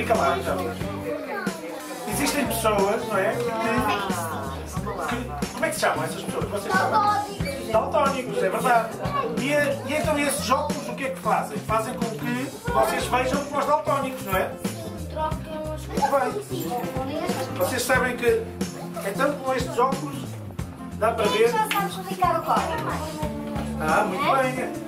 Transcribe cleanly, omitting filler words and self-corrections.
Explica lá, então. Existem pessoas, não é? Como é que se chamam essas pessoas? Vocês sabem? Daltónicos, é verdade. E então esses óculos o que é que fazem? Fazem com que vocês vejam como os daltónicos, não é? Muito bem. Vocês sabem que então com estes óculos dá para ver. Já sabes explicar o código. Ah, muito bem.